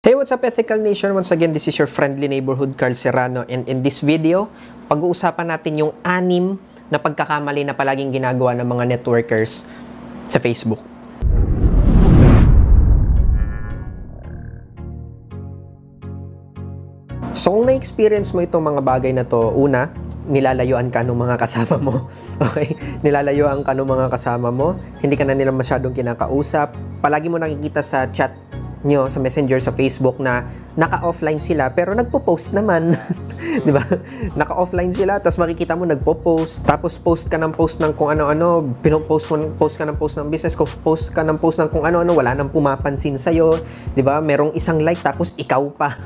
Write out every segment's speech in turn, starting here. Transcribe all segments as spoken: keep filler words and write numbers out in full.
Hey, what's up Ethical Nation? Once again, this is your friendly neighborhood Carl Serrano, and in this video, pag-uusapan natin yung anim na pagkakamali na palaging ginagawa ng mga networkers sa Facebook. So kung na-experience mo itong mga bagay na to, una, nilalayuan ka ng mga kasama mo. Okay? Nilalayuan ka ng mga kasama mo, hindi ka na nila masyadong kinakausap, palagi mo nakikita sa chat nyo sa Messenger, sa Facebook na naka-offline sila pero nagpo-post naman. Di ba? Naka-offline sila tapos makikita mo nagpo-post, tapos post ka ng post ng kung ano-ano, pino-post mo, post ka ng post ng business, post ka ng post ng kung ano-ano, wala nang pumapansin sa'yo. Di ba? Merong isang like tapos ikaw pa.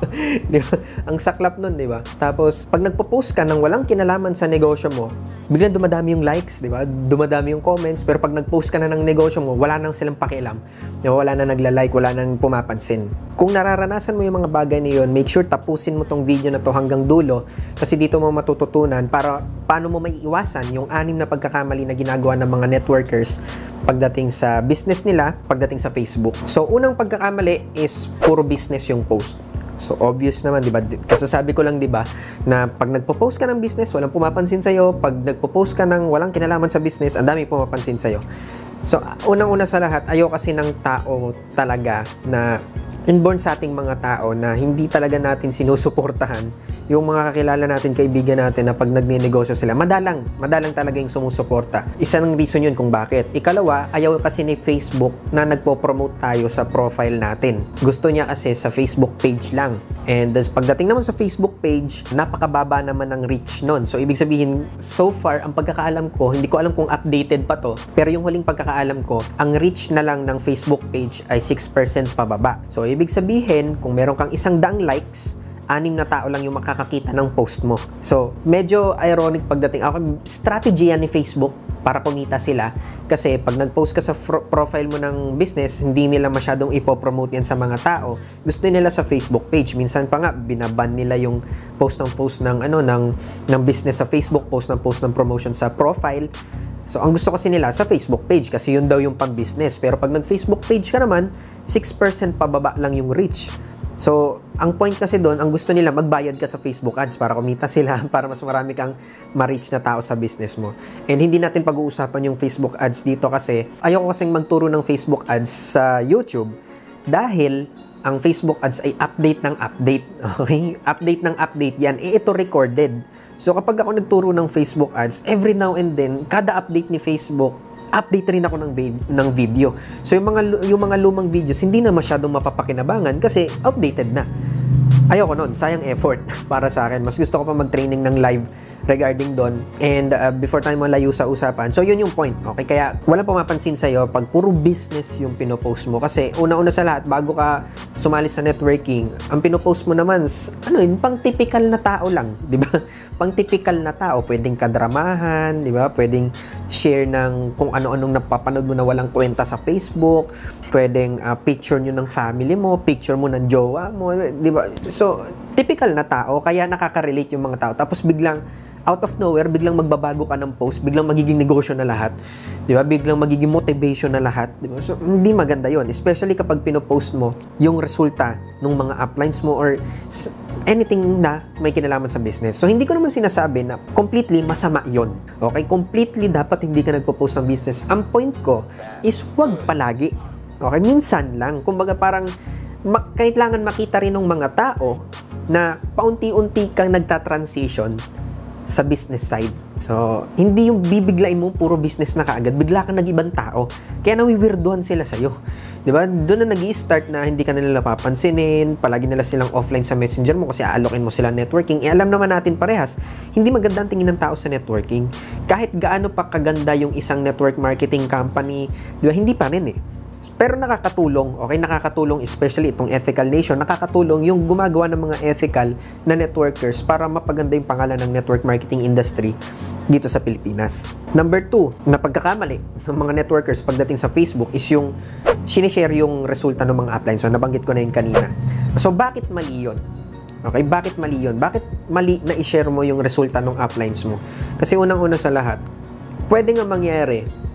Di ba? Ang saklap nun, di ba? Tapos pag nagpo-post ka ng walang kinalaman sa negosyo mo, biglang dumadami yung likes, di ba? Dumadami yung comments, pero pag nag-post ka na ng negosyo mo, wala nang silang pakialam. Di ba? Wala na nagla-like, wala nang pumapansin. Kung nararanasan mo yung mga bagay na yun, make sure tapusin mo tong video na to hanggang dulo kasi dito mo matututunan para paano mo maiiwasan yung anim na pagkakamali na ginagawa ng mga networkers pagdating sa business nila, pagdating sa Facebook. So, unang pagkakamali is puro business yung post. So, obvious naman, di ba? Kasasabi ko lang, di ba, na pag nagpo-post ka ng business, walang pumapansin sa'yo. Pag nagpo-post ka ng walang kinalaman sa business, ang dami pumapansin sa'yo. So, unang-una sa lahat, ayaw kasi ng tao talaga na inborn sa ating mga tao na hindi talaga natin sinusuportahan yung mga kakilala natin, kaibigan natin na pag nagne-negosyo sila, madalang, madalang talaga yung sumusuporta. Isa ng reason yun kung bakit. Ikalawa, ayaw kasi ni Facebook na nagpo-promote tayo sa profile natin. Gusto niya kasi sa Facebook page lang. And pagdating naman sa Facebook page, napakababa naman ng reach nun. So, ibig sabihin, so far, ang pagkakaalam ko, hindi ko alam kung updated pa to, pero yung huling pagkakaalam ko, ang reach na lang ng Facebook page ay six percent pababa. So, ibig sabihin, kung meron kang isang daang likes, anim na tao lang yung makakakita ng post mo. So, medyo ironic pagdating. Ako, strategy yan ni Facebook para kumita sila. Kasi pag nag-post ka sa profile mo ng business, hindi nila masyadong ipopromote yan sa mga tao. Gusto nila sa Facebook page. Minsan pa nga, binaban nila yung post ng post ng, ano, ng, ng business sa Facebook, post ng post ng promotion sa profile. So, ang gusto kasi nila sa Facebook page kasi yun daw yung pang-business. Pero pag nag-Facebook page ka naman, six percent pababa lang yung reach. So, ang point kasi doon, ang gusto nila, magbayad ka sa Facebook ads para kumita sila, para mas marami kang ma-reach na tao sa business mo. And hindi natin pag-uusapan yung Facebook ads dito kasi ayoko kasing magturo ng Facebook ads sa YouTube dahil ang Facebook ads ay update ng update. Okay? Update ng update yan. Eh, ito recorded. So, kapag ako nagturo ng Facebook ads, every now and then, kada update ni Facebook, update rin ako ng, ng video. So, yung mga, yung mga lumang videos, hindi na masyadong mapapakinabangan kasi outdated na. Ayoko nun. Sayang effort para sa akin. Mas gusto ko pa mag-training ng live regarding doon. And uh, before tayo malayo sa usapan, so yun yung point. Okay? Kaya walang pumapansin sa'yo pag puro business yung pinopost mo. Kasi una-una sa lahat, bago ka sumali sa networking, ang pinopost mo naman, ano yun, pang typical na tao lang. Di ba? Pang typical na tao. Pwedeng kadramahan, di ba? Pwedeng share ng kung ano-anong napapanood mo na walang kwenta sa Facebook. Pwedeng uh, picture nyo ng family mo, picture mo ng jowa mo, di ba? So, typical na tao, kaya nakaka-relate yung mga tao. Tapos biglang, out of nowhere, biglang magbabago ka ng post, biglang magiging negosyo na lahat. Di ba? Biglang magiging motivation na lahat. Di ba? So, hindi maganda yon. Especially kapag pinopost mo yung resulta ng mga uplines mo or anything na may kinalaman sa business. So, hindi ko naman sinasabi na completely masama yon. Okay? Completely dapat hindi ka nagpo-post ng business. Ang point ko is wag palagi. Okay? Minsan lang. Kumbaga parang ma- kailangan makita rin ng mga tao na paunti-unti kang nagta-transition sa business side. So, hindi yung bibiglain mo puro business na kaagad, bigla kang nag-ibang tao. Kaya nawiwirduhan sila sa'yo. Di ba? Doon na nag-i-start na hindi ka na nila papansinin, palagi nila silang offline sa messenger mo kasi aalokin mo sila networking. E alam naman natin parehas, hindi maganda ang tingin ng tao sa networking. Kahit gaano pa kaganda yung isang network marketing company, di ba? Hindi pa rin eh. Pero nakakatulong, okay? Nakakatulong, especially itong Ethical Nation, nakakatulong yung gumagawa ng mga ethical na networkers para mapaganda yung pangalan ng network marketing industry dito sa Pilipinas. Number two, na pagkakamali ng mga networkers pagdating sa Facebook is yung sinishare yung resulta ng mga uplines. So, nabanggit ko na yung kanina. So, bakit mali yun? Okay, bakit mali yun? Bakit mali na i-share mo yung resulta ng uplines mo? Kasi unang-una sa lahat, pwede nga mangyari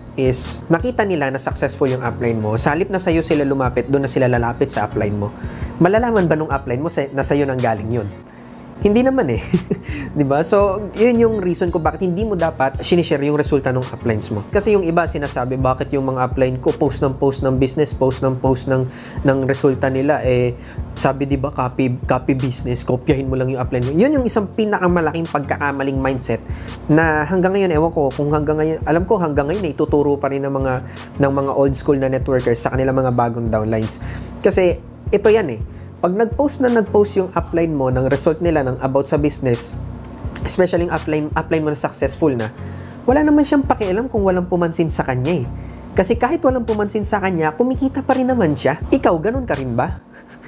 is nakita nila na successful yung upline mo. Sa halip na sa'yo sila lumapit, doon na sila lalapit sa upline mo. Malalaman ba nung upline mo na sa'yo nang galing yun? Hindi naman eh. Diba? So, yun yung reason ko bakit hindi mo dapat sinishare yung resulta ng uplines mo. Kasi yung iba sinasabi, bakit yung mga upline ko post ng post ng business, post ng post ng, ng resulta nila, eh, sabi diba, copy, copy business, kopyahin mo lang yung upline mo. Yun yung isang pinakamalaking pagkakamaling mindset na hanggang ngayon, ewan ko, kung hanggang ngayon, alam ko hanggang ngayon, eh, ituturo pa rin ng mga, ng mga old school na networkers sa kanilang mga bagong downlines. Kasi, ito yan eh. Pag nag-post na nag-post yung upline mo ng result nila ng about sa business, especially yung upline, upline mo na successful na, wala naman siyang pakialam kung walang pumansin sa kanya eh. Kasi kahit walang pumansin sa kanya, kumikita pa rin naman siya. Ikaw, ganun ka rin ba?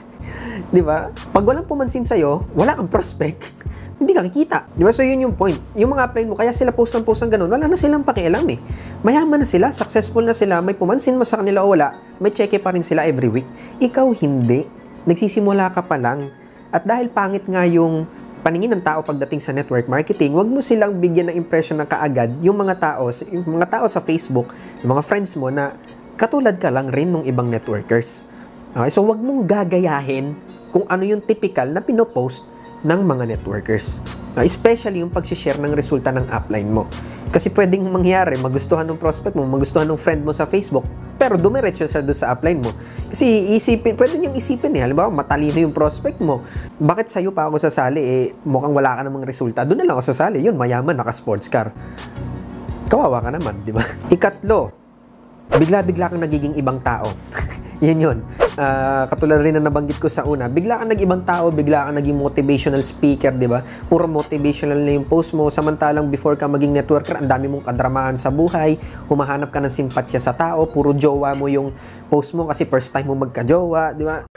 Di ba? Pag walang pumansin sa'yo, wala kang prospect. Hindi ka kikita. Di ba? So, yun yung point. Yung mga upline mo, kaya sila post ng post ng ganun, wala na silang pakialam eh. Mayaman na sila, successful na sila, may pumansin mo sa kanila o wala, may check pa rin sila every week. Ikaw, hindi. Nagsisimula ka pa lang. At dahil pangit nga yung paningin ng tao pagdating sa network marketing, wag mo silang bigyan ng impression na kaagad yung mga tao, yung mga tao sa Facebook, yung mga friends mo na katulad ka lang rin ng ibang networkers. Okay, so wag mong gagayahin kung ano yung typical na pinopost ng mga networkers. Uh, especially yung pag-share ng resulta ng upline mo. Kasi pwedeng mangyari, magustuhan ng prospect mo, magustuhan ng friend mo sa Facebook, pero dumiretso siya doon sa upline mo. Kasi isipin, pwede niyang isipin eh, halimbawa matalino yung prospect mo. Bakit sa'yo pa ako sasali? Eh, mukhang wala ka namang resulta. Doon na lang ako sasali. Yun, mayaman, naka-sports car. Kawawa ka naman, di ba? Ikatlo, bigla-bigla kang nagiging ibang tao. Yan yun. Uh, katulad rin na nabanggit ko sa una, bigla kang nag-ibang tao, bigla kang naging motivational speaker, di ba? Puro motivational na yung post mo, samantalang before ka maging networker, ang dami mong kadramahan sa buhay, humahanap ka ng simpatsya sa tao, puro jowa mo yung post mo kasi first time mo magka-jowa, di ba?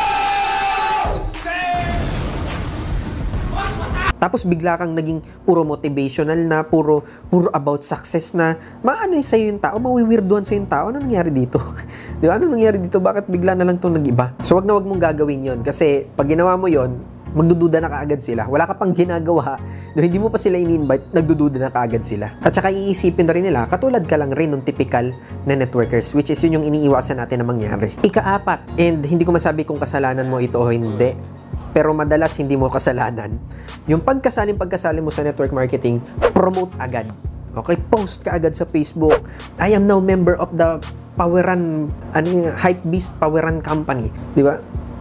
Tapos bigla kang naging puro motivational na, puro puro about success na, maano yung sa'yo yung tao, mawiwirduhan sa'yo yung tao, ano nangyari dito? Di ba? Ano nangyari dito? Bakit bigla na lang itong nag-iba? So wag na wag mong gagawin yon kasi pag ginawa mo yon, magdududa na kaagad sila. Wala ka pang ginagawa, no, hindi mo pa sila ini-invite, nagdududa na kaagad sila. At saka iisipin na rin nila, katulad ka lang rin ng typical na networkers, which is yun yung iniiwasan natin na mangyari. Ikaapat, and hindi ko masabi kung kasalanan mo ito o hindi, pero madalas hindi mo kasalanan. Yung pagkasaling pagkasali mo sa network marketing, promote agad. Okay, post ka agad sa Facebook. I am now member of the Poweran, ano yung Hypebeast Poweran Company, di ba?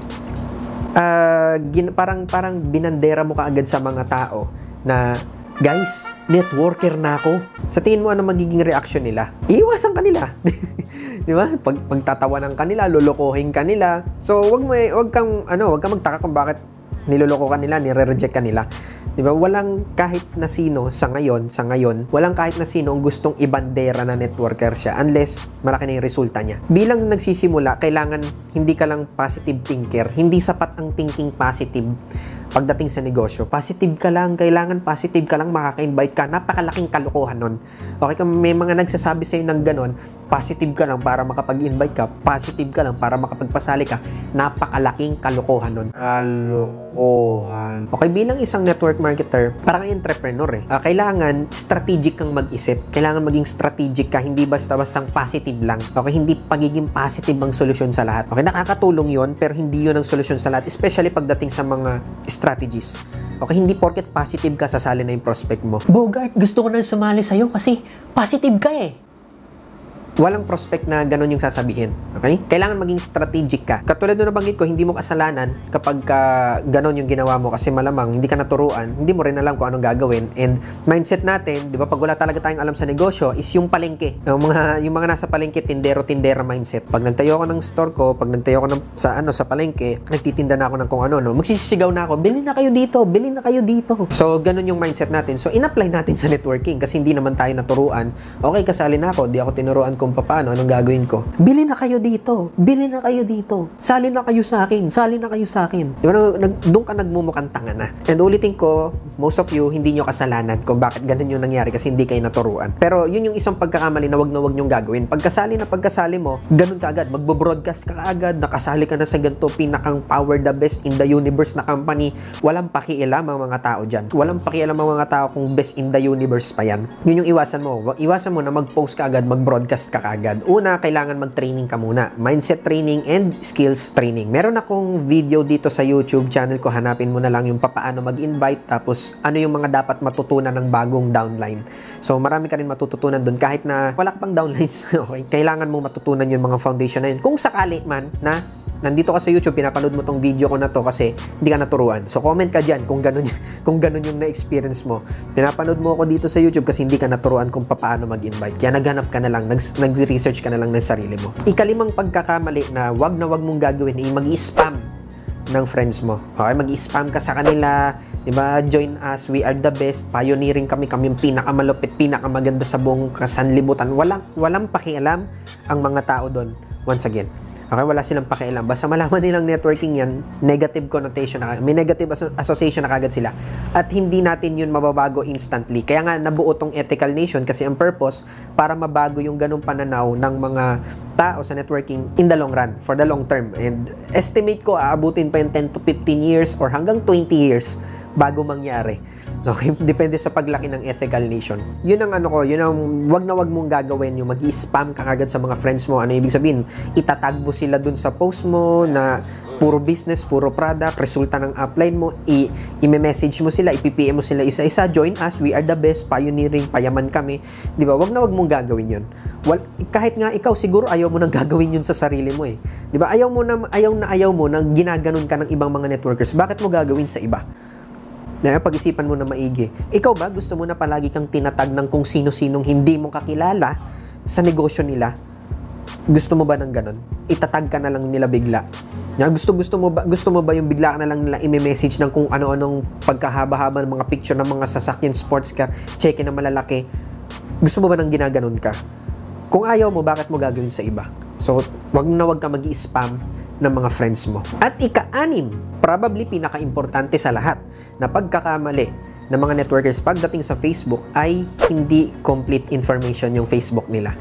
Uh, gin, parang parang binandera mo kaagad sa mga tao na, guys, networker na ako. Sa tingin mo ano magiging reaction nila? Iiwasan ka nila. Di ba? Pag pagtatawanan ka nila, lolokohin ka nila. So, wag mo eh, wag kang ano, wag kang magtaka kung bakit niloloko ka nila, nire-reject ka nila. Di ba? Walang kahit na sino sa ngayon, sa ngayon, walang kahit na sino ang gustong ibandera na networker siya unless malaki na yung resulta niya. Bilang nagsisimula, kailangan hindi ka lang positive thinker. Hindi sapat ang thinking positive pagdating sa negosyo. Positive ka lang, kailangan positive ka lang, makaka-invite ka. Napakalaking kalokohan nun. Okay, kung may mga nagsasabi sa'yo ng ganon, positive ka lang para makapag-invite ka, positive ka lang para makapagpasali ka, napakalaking kalokohan nun. Kalokohan. Okay, bilang isang network marketer, parang entrepreneur eh. Uh, kailangan strategic kang mag-isip. Kailangan maging strategic ka, hindi basta-bastang positive lang. Okay, hindi pagiging positive ang solusyon sa lahat. Okay, nakakatulong yon pero hindi yun ang solusyon sa lahat. Especially pagdating sa mga strategies. Okay, hindi porket positive ka, sasali na yung prospect mo. Bogart, gusto ko na sumali sa'yo kasi positive ka eh. Walang prospect na ganun yung sasabihin. Okay? Kailangan maging strategic ka. Katulad nung nabanggit ko, hindi mo kasalanan kapag ka ganun yung ginawa mo kasi malamang hindi ka naturuan, hindi mo rin alam kung anong gagawin. And mindset natin, di ba, pag wala talaga tayong alam sa negosyo, is yung palengke. Yung mga, yung mga nasa palengke, tindero-tindera mindset. Pag nagtayo ako ng store ko, pag nagtayo ako ng, sa, ano, sa palengke, nagtitinda na ako ng kung ano, no? Magsisisigaw na ako, bilhin na kayo dito, bilhin na kayo dito. So, ganun yung mindset natin. So, in-apply natin sa networking kasi hindi naman tayo naturuan. Okay, kasali na ako, di ako tinuruan kung paano, anong gagawin ko. Bili na kayo dito. Bili na kayo dito. Sali na kayo sa akin. Sali na kayo sa akin. Di ba, nag, doon ka nagmumukhang tanga na. And ulitin ko, most of you, hindi nyo kasalanan kung bakit ganun yung nangyari kasi hindi kayo naturuan. Pero yun yung isang pagkakamali na wag na wag nyong gagawin. Pagkasali na pagkasali mo, ganun ka agad. Magbo-broadcast ka agad. Nakasali ka na sa ganito, pinakang power the best in the universe na company. Walang pakialam ang mga tao dyan. Walang pakialam ang mga tao kung best in the universe pa yan. Yun yung iwasan mo. Iwasan mo na mag-post ka agad, mag-broadcast ka agad. Una, kailangan mag-training ka muna. Mindset training and skills training. Meron akong video dito sa YouTube channel ko. Hanapin mo na lang yung papaano mag-invite, tapos ano yung mga dapat matutunan ng bagong downline. So, marami ka rin matututunan doon kahit na wala ka pang downlines. Okay? Kailangan mo matutunan yung mga foundation na yun. Kung sakali man na nandito ka sa YouTube, pinapanood mo tong video ko na to kasi hindi ka naturuan. So, comment ka dyan kung ganun, kung ganun yung na-experience mo. Pinapanood mo ako dito sa YouTube kasi hindi ka naturuan kung paano mag-invite. Kaya naghanap ka na lang, nag-research ka na lang ng sarili mo. Ikalimang pagkakamali na wag na wag mong gagawin ay mag-spam ng friends mo. Okay, mag-spam ka sa kanila, 'di ba? Join us, we are the best, pioneering kami, kami yung pinakamalupit, pinakamaganda sa buong sanlibutan. Walang walang pakialam ang mga tao doon. Once again, okay, wala silang pakialam. Basta malaman nilang networking yan, negative connotation na, may negative aso- association na kagad sila. At hindi natin yun mababago instantly. Kaya nga nabuo tong Ethical Nation kasi ang purpose para mabago yung ganung pananaw ng mga tao sa networking in the long run, for the long term. And estimate ko, aabutin pa yung ten to fifteen years or hanggang twenty years bago mangyari. Okay? Depende sa paglaki ng Ethical Nation. Yun ang ano ko, yun ang wag na wag mong gagawin, yung mag-i-spam ka agad sa mga friends mo. Ano ibig sabihin? Itatag mo sila dun sa post mo na puro business, puro product, resulta ng upline mo, i- i-message mo sila, i-P P M mo sila isa-isa, join us, we are the best, pioneering, payaman kami. Di ba? Wag na wag mong gagawin yun. Well, kahit nga ikaw siguro ayaw mo nang gagawin yun sa sarili mo eh. Di ba? Ayaw mo na, ayaw na ayaw mo na ginaganon ka ng ibang mga networkers. Bakit mo gagawin sa iba? Na pag-isipan mo na maigi. Ikaw ba, gusto mo na palagi kang tinatag ng kung sino-sinong hindi mo kakilala sa negosyo nila? Gusto mo ba ng ganon? Itatag ka na lang nila bigla. Na, gusto, gusto, mo ba, gusto mo ba yung bigla ka na lang nila i-message ng kung ano-anong pagkahaba-haba ng mga picture ng mga sasakyan, sports car, check-in na malalaki? Gusto mo ba nang ginaganon ka? Kung ayaw mo, bakit mo gagawin sa iba? So, wag na wag ka mag-i-spam ng mga friends mo. At ika-anim, probably pinaka-importante sa lahat na pagkakamali ng mga networkers pagdating sa Facebook ay hindi complete information yung Facebook nila.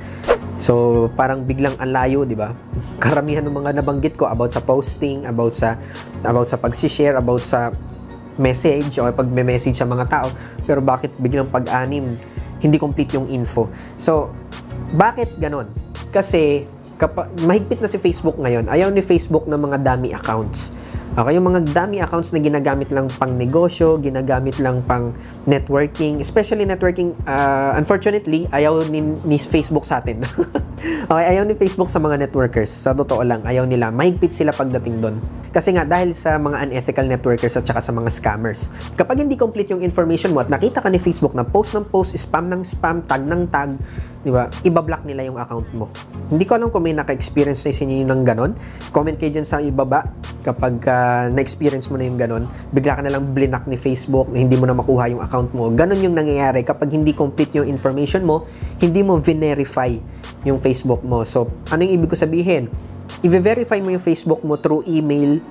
So, parang biglang ang layo, di ba? Karamihan ng mga nabanggit ko about sa posting, about sa about sa pag-share, about sa message o pag-message sa mga tao. Pero bakit biglang pag-anim, hindi complete yung info? So, bakit ganon? Kasi kapag mahigpit na si Facebook ngayon, ayaw ni Facebook ng mga dummy accounts. Okay, yung mga dummy accounts na ginagamit lang pang negosyo, ginagamit lang pang networking, especially networking, uh, unfortunately, ayaw ni, ni Facebook sa atin. Okay, ayaw ni Facebook sa mga networkers. Sa totoo lang, ayaw nila. Mahigpit sila pagdating doon. Kasi nga, dahil sa mga unethical networkers at saka sa mga scammers. Kapag hindi complete yung information mo at nakita ka ni Facebook na post ng post, spam ng spam, tag ng tag, di ba, ibablock nila yung account mo. Hindi ko alam kung may naka-experience na sinyo ng ganon. Comment kayo dyan sa ibaba kapag uh, na-experience mo na yung ganon. Bigla ka na lang blinak ni Facebook na hindi mo na makuha yung account mo. Ganon yung nangyayari kapag hindi complete yung information mo, hindi mo verify yung Facebook mo. So, ano yung ibig ko sabihin? I-verify mo yung Facebook mo through email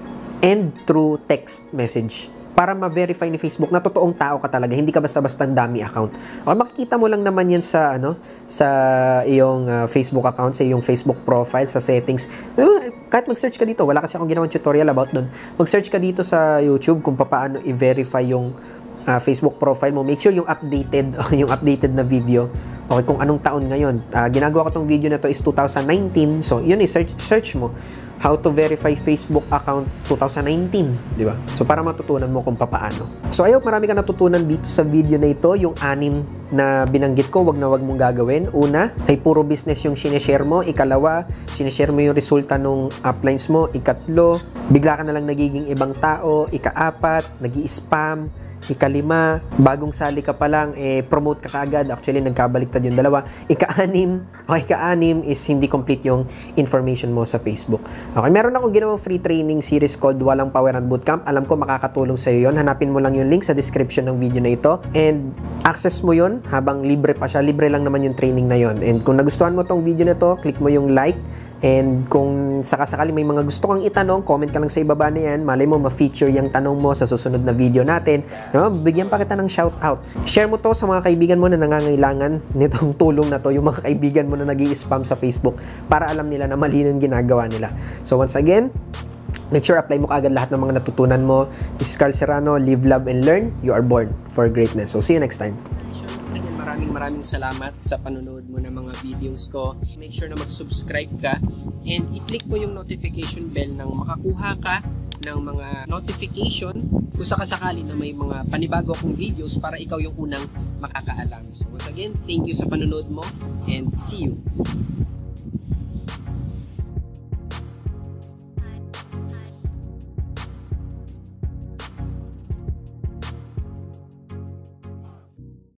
and through text message para ma-verify ni Facebook na totoong tao ka talaga, hindi ka basta-basta dummy account. O makikita mo lang naman yan sa ano, sa iyong uh, Facebook account, sa iyong Facebook profile, sa settings. Uh, kahit mag-search ka dito, wala kasi akong ginawang tutorial about doon. Mag-search ka dito sa YouTube kung paano i-verify yung uh, Facebook profile mo. Make sure yung updated, yung updated na video. Okay, kung anong taon ngayon. Uh, ginagawa ko tong video na to is two thousand nineteen. So, yun i-search search mo. How to verify Facebook account twenty nineteen, di ba? So, para matutunan mo kung papaano. So, I hope marami ka natutunan dito sa video na ito. Yung anim na binanggit ko, wag na wag mong gagawin. Una, ay puro business yung sinishare mo. Ikalawa, sinishare mo yung resulta ng uplines mo. Ikatlo, bigla ka na lang nagiging ibang tao. Ikaapat, nag-i-spam. Ikalima, bagong sali ka pa lang, eh, promote ka kaagad. Actually, nagkabaliktad yung dalawa. Ika-anim, okay, ika-anim is hindi complete yung information mo sa Facebook. Okay, meron akong ginawang free training series called Walang Poweran Bootcamp. Alam ko makakatulong sa'yo yun. Hanapin mo lang yung link sa description ng video na ito. And access mo yun habang libre pa siya. Libre lang naman yung training na yun. And kung nagustuhan mo tong video na to, click mo yung like. And kung sakasakali may mga gusto kang itanong, comment ka lang sa ibaba na yan. Malay mo, ma-feature yung tanong mo sa susunod na video natin. No? Bigyan pa kita ng shout out. Share mo to sa mga kaibigan mo na nangangailangan nitong tulong na to. Yung mga kaibigan mo na nag-i-spam sa Facebook para alam nila na mali yung ginagawa nila. So once again, make sure apply mo kaagad lahat ng mga natutunan mo. This is Carl Serrano. Live, love, and learn. You are born for greatness. So see you next time. Maraming maraming salamat sa panonood mo ng mga videos ko. Make sure na mag-subscribe ka and i-click mo yung notification bell nang makakuha ka ng mga notification kung sakasakali na may mga panibago akong videos para ikaw yung unang makakaalam. So once again, thank you sa panonood mo and see you!